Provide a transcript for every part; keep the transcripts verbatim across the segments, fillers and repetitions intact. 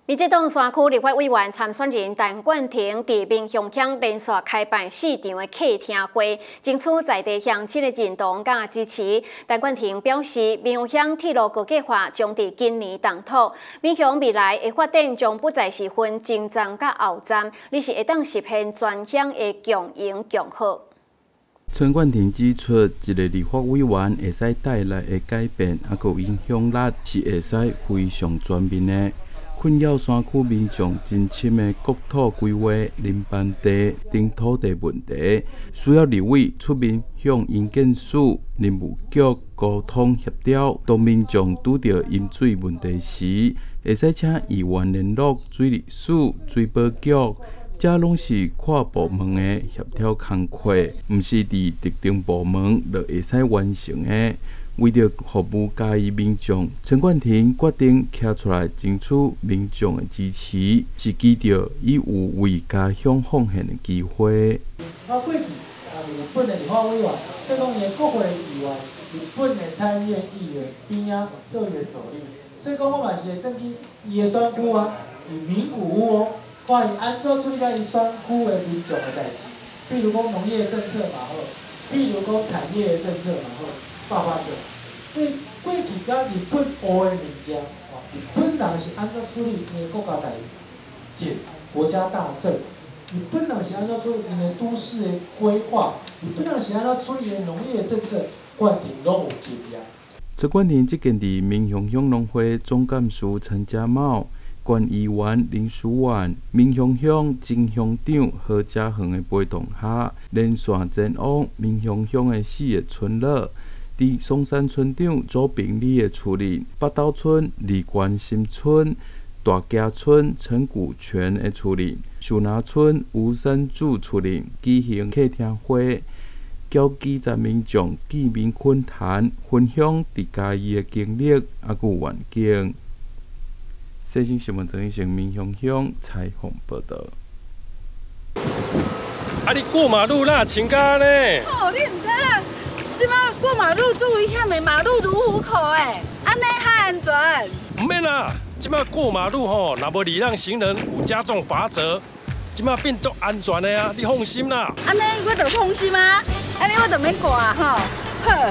民进党山区立法委员参选人陈冠廷伫民雄乡连续开办四场的客厅会，争取在地乡亲的认同甲支持。陈冠廷表示，民雄乡铁路高架化将伫今年动土，民雄未来的发展将不再是分前站甲后站，而是会当实现全乡的共赢共好。 陈冠廷指出，一个立法委员会使带来的改变，还有影响力是会使非常全面的。困扰山区民众真深的国土规划、林班地等土地问题，需要立委出面向营建署、林务局沟通协调。当民众拄到饮水问题时，会使请议员联络水利署、水保局。这拢是跨部门的协调工作，毋是伫特定部门就会使完成的。为着服务嘉义民众，陈冠廷决定站出来争取民众的支持，是记着伊有为家乡奉献的机会。 我过去啊，日本的立法委员，所以讲伊国会议员、日本的参议院议员边仔做伊的助理，所以讲我嘛是会登去伊的选区啊，伫名古屋哦。看伊安怎处理咱伊选区的民众的代志，比如讲农业政策嘛好，比如讲产业的政策嘛好，爸爸做。所以过去甲日本学的物件，哦，日本人是安怎处理因的国家代志、国家大政，日本人是安怎处理因的都市的规划，日本人是安怎处理因的农业政策，冠廷拢有经验。 陈冠廷即间伫民雄乡农会总干事陈家茂。县议员林书婉、民雄乡前乡长何家恒的陪同下，连续前往民雄乡的四个村落，伫松山村长左平里的厝里、北斗村李关新村、大家村陈古泉的厝里、树拿村吴山柱厝里举行客厅会，交几十民众见面恳谈，分享伫家己的经历还有愿景。西新新闻陈奕成民雄乡采访报道。 啊！你过马路那请假呢？ 哦，你唔知啦，即摆过马路最危险的马路如虎口诶，安尼较安全。 唔免啦，即摆过马路吼，若无礼让行人，有加重罚则。即摆变足安全的啊，你放心啦。 安尼我就放心啊，安尼我就免过啊吼。好。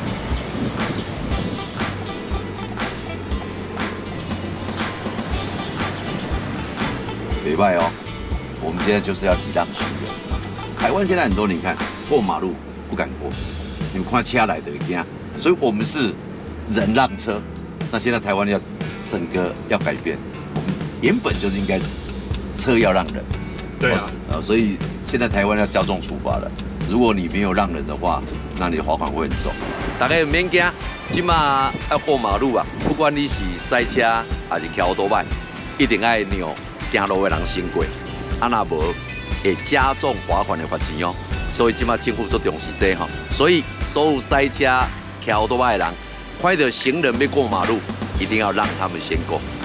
北拜哦，我们现在就是要礼让行人。台湾现在很多，你看过马路不敢过，你们看车来的惊，所以我们是人让车。那现在台湾要整个要改变，我们原本就是应该车要让人。 对啊， 啊，所以现在台湾要加重处罚了。如果你没有让人的话，那你的罚款会很重。大家免惊，今嘛要过马路啊，不管你是塞车还是骑多摆，一定爱让行路的人先过，啊那无会加重罚款的罚钱哦。所以即马政府做重视这吼，所以所有塞车、骑多摆的人，看到行人要过马路，一定要让他们先过。